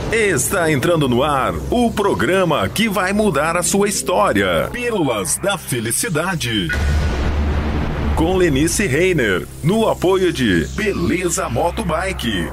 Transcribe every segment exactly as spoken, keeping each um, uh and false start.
Está entrando no ar o programa que vai mudar a sua história. Pílulas da Felicidade. Com Lenice Reiner, no apoio de Beleza Motobike.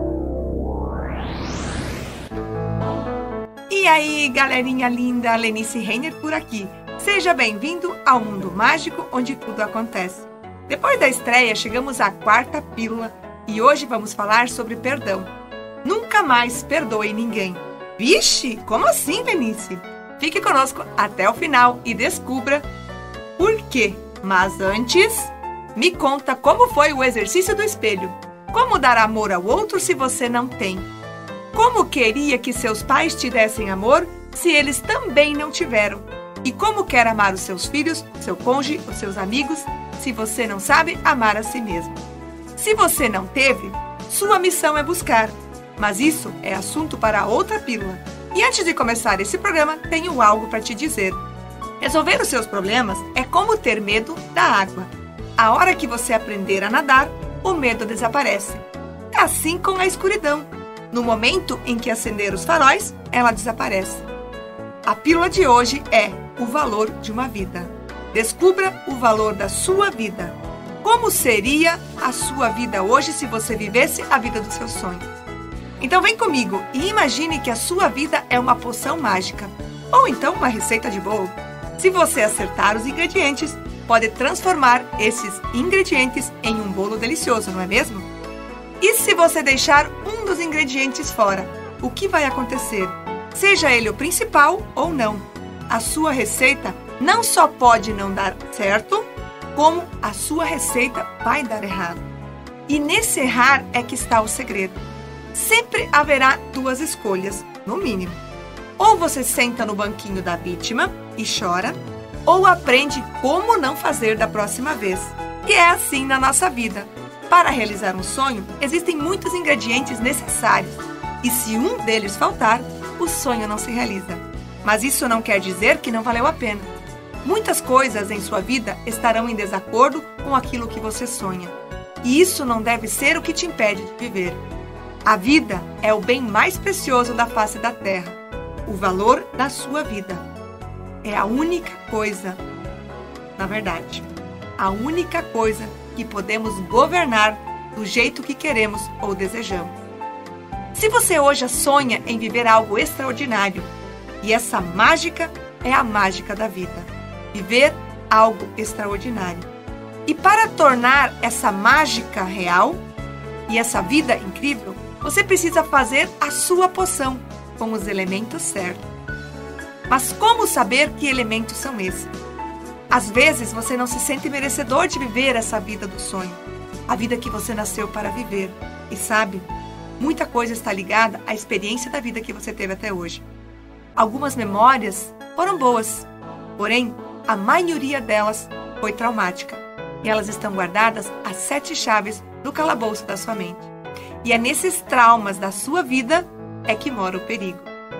E aí, galerinha linda, Lenice Reiner por aqui. Seja bem-vindo ao mundo mágico onde tudo acontece. Depois da estreia, chegamos à quarta pílula e hoje vamos falar sobre perdão. Nunca mais perdoe ninguém. Vixe, como assim, Lenice? Fique conosco até o final e descubra por quê. Mas antes, me conta como foi o exercício do espelho. Como dar amor ao outro se você não tem? Como queria que seus pais te dessem amor se eles também não tiveram? E como quer amar os seus filhos, seu cônjuge, os seus amigos, se você não sabe amar a si mesmo? Se você não teve, sua missão é buscar. Mas isso é assunto para outra pílula. E antes de começar esse programa, tenho algo para te dizer. Resolver os seus problemas é como ter medo da água. A hora que você aprender a nadar, o medo desaparece. É assim com a escuridão. No momento em que acender os faróis, ela desaparece. A pílula de hoje é o valor de uma vida. Descubra o valor da sua vida. Como seria a sua vida hoje se você vivesse a vida dos seus sonhos? Então vem comigo e imagine que a sua vida é uma poção mágica. Ou então uma receita de bolo. Se você acertar os ingredientes, pode transformar esses ingredientes em um bolo delicioso, não é mesmo? E se você deixar um dos ingredientes fora, o que vai acontecer? Seja ele o principal ou não, a sua receita não só pode não dar certo, como a sua receita vai dar errado. E nesse errar é que está o segredo. Sempre haverá duas escolhas, no mínimo. Ou você senta no banquinho da vítima e chora, ou aprende como não fazer da próxima vez. E é assim na nossa vida. Para realizar um sonho, existem muitos ingredientes necessários. E se um deles faltar, o sonho não se realiza. Mas isso não quer dizer que não valeu a pena. Muitas coisas em sua vida estarão em desacordo com aquilo que você sonha. E isso não deve ser o que te impede de viver. A vida é o bem mais precioso da face da terra. O valor da sua vida é a única coisa, na verdade, a única coisa que podemos governar do jeito que queremos ou desejamos. Se você hoje sonha em viver algo extraordinário, e essa mágica é a mágica da vida, viver algo extraordinário. E para tornar essa mágica real e essa vida incrível, você precisa fazer a sua poção com os elementos certos. Mas como saber que elementos são esses? Às vezes você não se sente merecedor de viver essa vida do sonho, a vida que você nasceu para viver. E sabe, muita coisa está ligada à experiência da vida que você teve até hoje. Algumas memórias foram boas, porém a maioria delas foi traumática. E elas estão guardadas às sete chaves do calabouço da sua mente. E é nesses traumas da sua vida é que mora o perigo.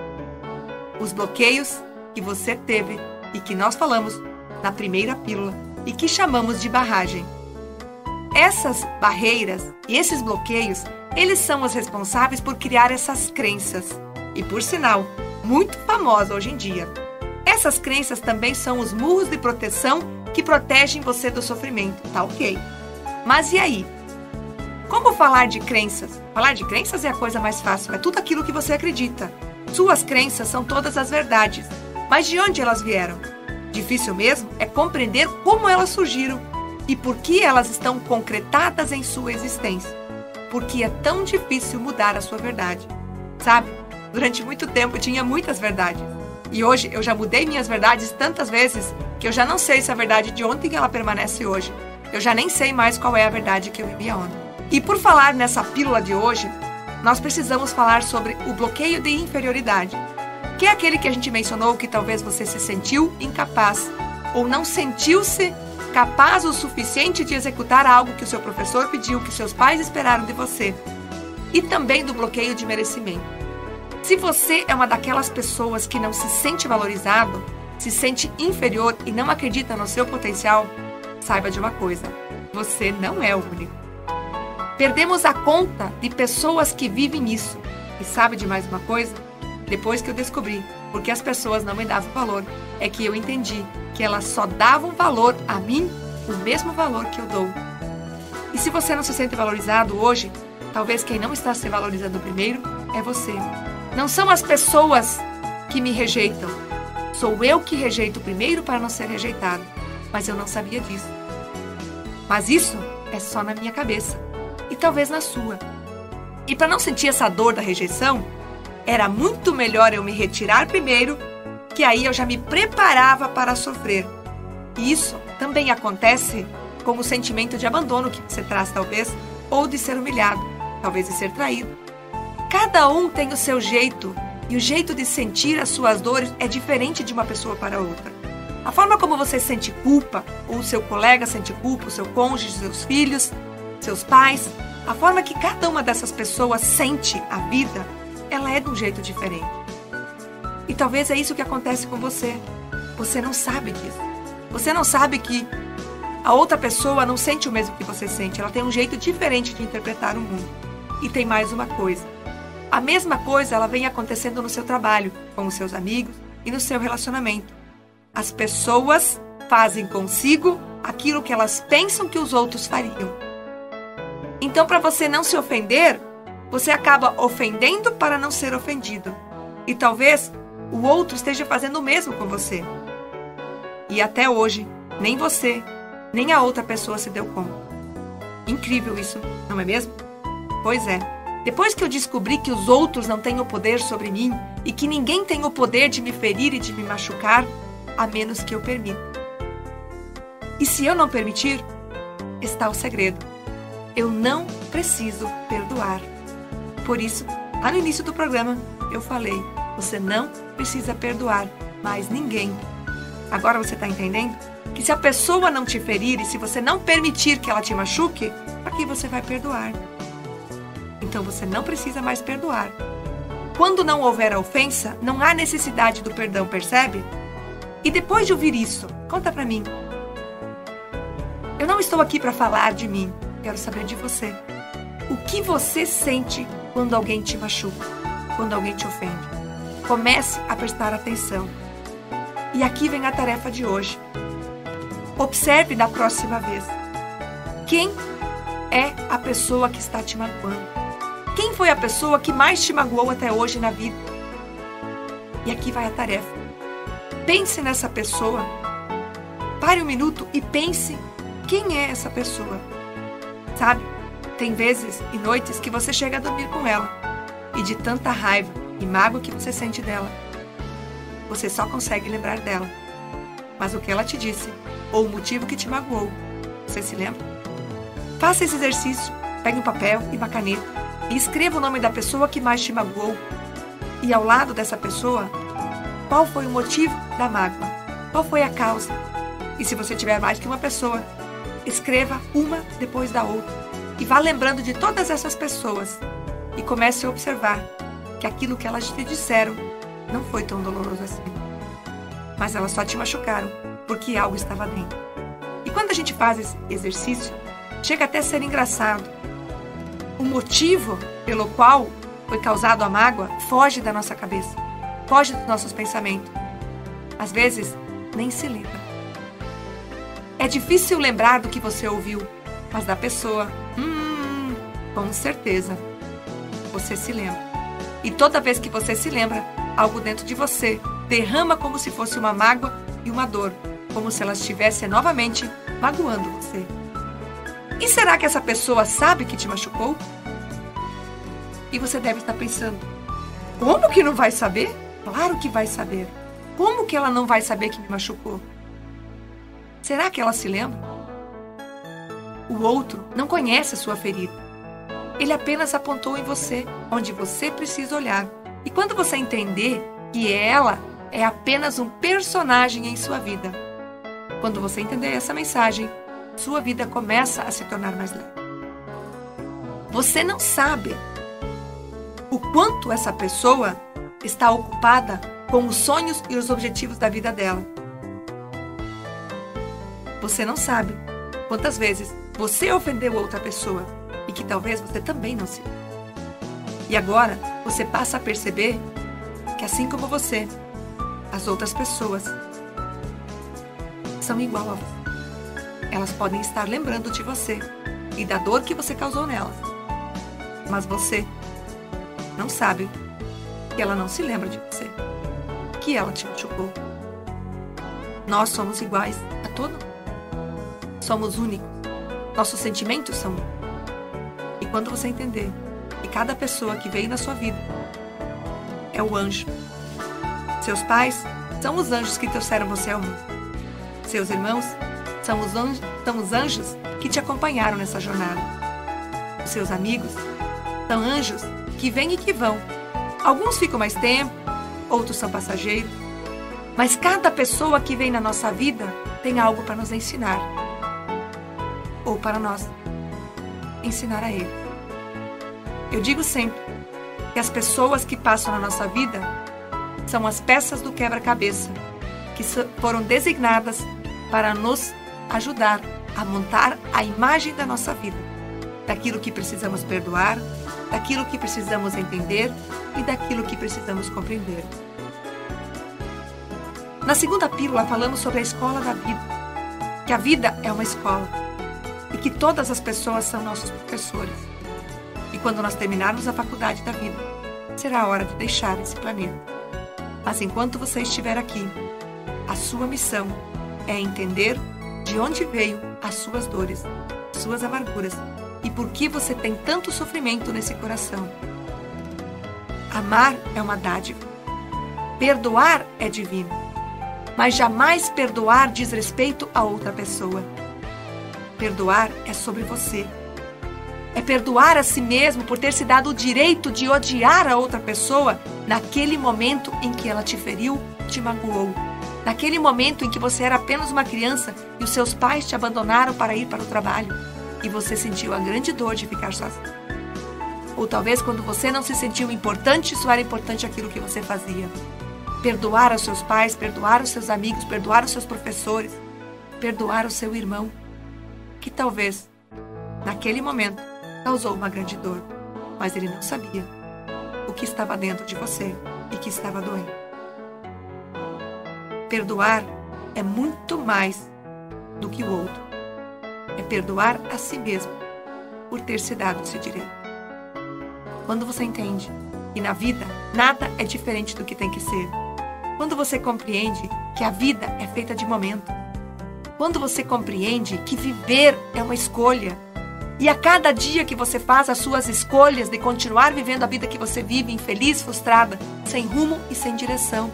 Os bloqueios que você teve e que nós falamos na primeira pílula e que chamamos de barragem. Essas barreiras e esses bloqueios, eles são os responsáveis por criar essas crenças. E por sinal, muito famosa hoje em dia. Essas crenças também são os muros de proteção que protegem você do sofrimento, tá ok? Mas e aí? Como falar de crenças? Falar de crenças é a coisa mais fácil, é tudo aquilo que você acredita. Suas crenças são todas as verdades, mas de onde elas vieram? Difícil mesmo é compreender como elas surgiram e por que elas estão concretadas em sua existência. Porque é tão difícil mudar a sua verdade. Sabe, durante muito tempo eu tinha muitas verdades. E hoje eu já mudei minhas verdades tantas vezes que eu já não sei se a verdade de ontem ela permanece hoje. Eu já nem sei mais qual é a verdade que eu vivia ontem. E por falar nessa pílula de hoje, nós precisamos falar sobre o bloqueio de inferioridade, que é aquele que a gente mencionou que talvez você se sentiu incapaz ou não sentiu-se capaz o suficiente de executar algo que o seu professor pediu, que seus pais esperaram de você. E também do bloqueio de merecimento. Se você é uma daquelas pessoas que não se sente valorizado, se sente inferior e não acredita no seu potencial, saiba de uma coisa, você não é o único. Perdemos a conta de pessoas que vivem isso. E sabe de mais uma coisa? Depois que eu descobri porque as pessoas não me davam valor, é que eu entendi que elas só davam valor a mim o mesmo valor que eu dou. E se você não se sente valorizado hoje, talvez quem não está se valorizando primeiro é você. Não são as pessoas que me rejeitam. Sou eu que rejeito primeiro para não ser rejeitado. Mas eu não sabia disso. Mas isso é só na minha cabeça. E talvez na sua. E para não sentir essa dor da rejeição, era muito melhor eu me retirar primeiro, que aí eu já me preparava para sofrer. E isso também acontece com o sentimento de abandono que você traz, talvez, ou de ser humilhado, talvez de ser traído. Cada um tem o seu jeito, e o jeito de sentir as suas dores é diferente de uma pessoa para outra. A forma como você sente culpa, ou o seu colega sente culpa, o seu cônjuge, seus filhos, seus pais, a forma que cada uma dessas pessoas sente a vida, ela é de um jeito diferente. E talvez é isso que acontece com você. Você não sabe disso. Você não sabe que a outra pessoa não sente o mesmo que você sente. Ela tem um jeito diferente de interpretar o mundo. E tem mais uma coisa. A mesma coisa ela vem acontecendo no seu trabalho, com os seus amigos e no seu relacionamento. As pessoas fazem consigo aquilo que elas pensam que os outros fariam. Então, para você não se ofender, você acaba ofendendo para não ser ofendido. E talvez o outro esteja fazendo o mesmo com você. E até hoje, nem você, nem a outra pessoa se deu conta. Incrível isso, não é mesmo? Pois é. Depois que eu descobri que os outros não têm o poder sobre mim e que ninguém tem o poder de me ferir e de me machucar, a menos que eu permita. E se eu não permitir, está o segredo. Eu não preciso perdoar. Por isso, lá no início do programa, eu falei, você não precisa perdoar mais ninguém. Agora você está entendendo? Que se a pessoa não te ferir e se você não permitir que ela te machuque, para que você vai perdoar? Então você não precisa mais perdoar. Quando não houver a ofensa, não há necessidade do perdão, percebe? E depois de ouvir isso, conta para mim. Eu não estou aqui para falar de mim, quero saber de você. O que você sente quando alguém te machuca, quando alguém te ofende? Comece a prestar atenção. E aqui vem a tarefa de hoje. Observe da próxima vez. Quem é a pessoa que está te magoando? Quem foi a pessoa que mais te magoou até hoje na vida? E aqui vai a tarefa. Pense nessa pessoa. Pare um minuto e pense quem é essa pessoa. Sabe? Tem vezes e noites que você chega a dormir com ela. E de tanta raiva e mágoa que você sente dela, você só consegue lembrar dela. Mas o que ela te disse, ou o motivo que te magoou, você se lembra? Faça esse exercício. Pegue um papel e uma caneta e escreva o nome da pessoa que mais te magoou. E ao lado dessa pessoa, qual foi o motivo da mágoa? Qual foi a causa? E se você tiver mais que uma pessoa, escreva uma depois da outra. E vá lembrando de todas essas pessoas. E comece a observar que aquilo que elas te disseram não foi tão doloroso assim. Mas elas só te machucaram porque algo estava dentro. E quando a gente faz esse exercício, chega até a ser engraçado. O motivo pelo qual foi causado a mágoa foge da nossa cabeça. Foge dos nossos pensamentos. Às vezes, nem se lembra. É difícil lembrar do que você ouviu, mas da pessoa, hum, com certeza, você se lembra. E toda vez que você se lembra, algo dentro de você derrama como se fosse uma mágoa e uma dor, como se ela estivesse novamente magoando você. E será que essa pessoa sabe que te machucou? E você deve estar pensando, como que não vai saber? Claro que vai saber. Como que ela não vai saber que me machucou? Será que ela se lembra? O outro não conhece a sua ferida. Ele apenas apontou em você, onde você precisa olhar. E quando você entender que ela é apenas um personagem em sua vida, quando você entender essa mensagem, sua vida começa a se tornar mais leve. Você não sabe o quanto essa pessoa está ocupada com os sonhos e os objetivos da vida dela. Você não sabe quantas vezes você ofendeu outra pessoa e que talvez você também não se. E agora, você passa a perceber que, assim como você, as outras pessoas são igual a você. Elas podem estar lembrando de você e da dor que você causou nelas. Mas você não sabe que ela não se lembra de você, que ela te machucou. Nós somos iguais a todo mundo. Somos únicos. Nossos sentimentos são únicos. E quando você entender que cada pessoa que veio na sua vida é o anjo. Seus pais são os anjos que trouxeram você ao mundo. Seus irmãos são os anjos, são os anjos que te acompanharam nessa jornada. Os seus amigos são anjos que vêm e que vão. Alguns ficam mais tempo, outros são passageiros. Mas cada pessoa que vem na nossa vida tem algo para nos ensinar. Ou para nós ensinar a ele. Eu digo sempre que as pessoas que passam na nossa vida são as peças do quebra-cabeça que foram designadas para nos ajudar a montar a imagem da nossa vida, daquilo que precisamos perdoar, daquilo que precisamos entender e daquilo que precisamos compreender. Na segunda pílula falamos sobre a escola da vida, que a vida é uma escola e que todas as pessoas são nossos professores. E quando nós terminarmos a faculdade da vida, será a hora de deixar esse planeta. Mas enquanto você estiver aqui, a sua missão é entender de onde veio as suas dores, suas amarguras e por que você tem tanto sofrimento nesse coração. Amar é uma dádiva. Perdoar é divino. Mas jamais perdoar diz respeito a outra pessoa. Perdoar é sobre você. É perdoar a si mesmo por ter se dado o direito de odiar a outra pessoa naquele momento em que ela te feriu, te magoou. Naquele momento em que você era apenas uma criança e os seus pais te abandonaram para ir para o trabalho e você sentiu a grande dor de ficar sozinho. Ou talvez quando você não se sentiu importante, só era importante aquilo que você fazia. Perdoar os seus pais, perdoar os seus amigos, perdoar os seus professores, perdoar o seu irmão, que talvez, naquele momento, causou uma grande dor, mas ele não sabia o que estava dentro de você e que estava doendo. Perdoar é muito mais do que o outro. É perdoar a si mesmo por ter se dado esse direito. Quando você entende que na vida nada é diferente do que tem que ser, quando você compreende que a vida é feita de momento, quando você compreende que viver é uma escolha, e a cada dia que você faz as suas escolhas de continuar vivendo a vida que você vive, infeliz, frustrada, sem rumo e sem direção,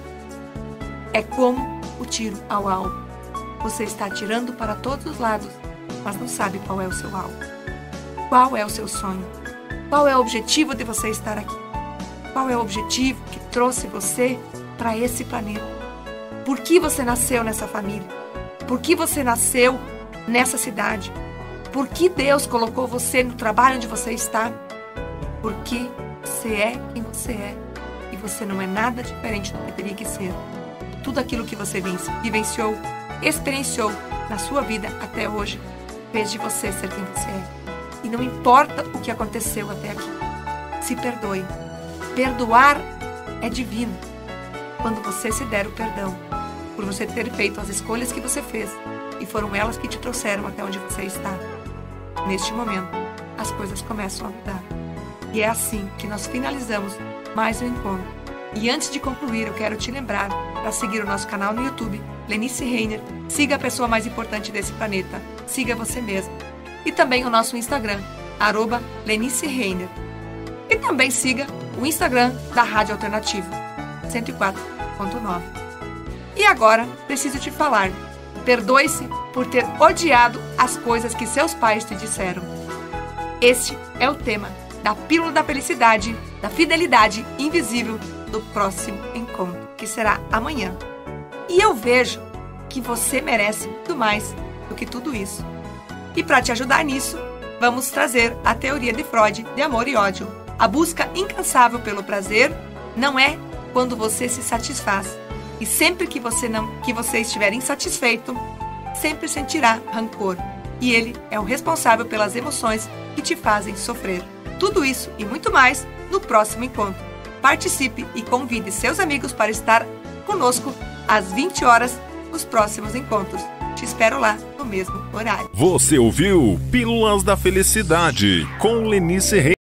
é como o tiro ao alvo. Você está atirando para todos os lados, mas não sabe qual é o seu alvo. Qual é o seu sonho? Qual é o objetivo de você estar aqui? Qual é o objetivo que trouxe você para esse planeta? Por que você nasceu nessa família? Por que você nasceu nessa cidade? Por que Deus colocou você no trabalho onde você está? Porque você é quem você é e você não é nada diferente do que teria que ser. Tudo aquilo que você vivenciou, experienciou na sua vida até hoje, fez de você ser quem você é. E não importa o que aconteceu até aqui. Se perdoe. Perdoar é divino. Quando você se der o perdão, por você ter feito as escolhas que você fez, e foram elas que te trouxeram até onde você está. Neste momento, as coisas começam a mudar. E é assim que nós finalizamos mais um encontro. E antes de concluir, eu quero te lembrar para seguir o nosso canal no YouTube, Lenice Reiner. Siga a pessoa mais importante desse planeta. Siga você mesmo. E também o nosso Instagram, arroba Lenice Reiner. E também siga o Instagram da Rádio Alternativa, cento e quatro ponto nove. E agora, preciso te falar. Perdoe-se por ter odiado as coisas que seus pais te disseram. Este é o tema da Pílula da Felicidade, da Fidelidade Invisível do próximo encontro, que será amanhã. E eu vejo que você merece muito mais do que tudo isso. E para te ajudar nisso, vamos trazer a teoria de Freud de amor e ódio. A busca incansável pelo prazer não é quando você se satisfaz. E sempre que você, não, que você estiver insatisfeito, sempre sentirá rancor. E ele é o responsável pelas emoções que te fazem sofrer. Tudo isso e muito mais no próximo encontro. Participe e convide seus amigos para estar conosco às vinte horas nos próximos encontros. Te espero lá no mesmo horário. Você ouviu Pílulas da Felicidade com Lenice Reiner.